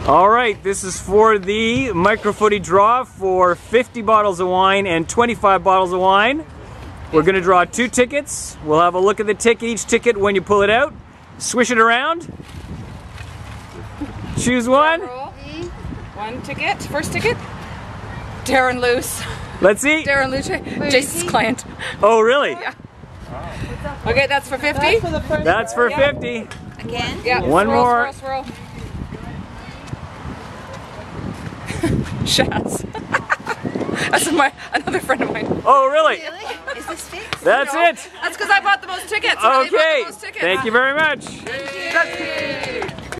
All right, this is for the Microfootie draw for 50 bottles of wine and 25 bottles of wine. We're going to draw 2 tickets. We'll have a look at the ticket, each ticket when you pull it out. Swish it around. Choose one. One ticket, first ticket. Darren Luce. Let's see. Darren Luce, Jason's client. Oh, really? Yeah. Okay, that's for 50. That's for 50. Again? Yeah. One more. Swirl. Shaz. That's another friend of mine. Oh, really? Really? Is this fixed? That's it. That's because I bought the most tickets. Okay. Most tickets. Thank you very much. Thank you.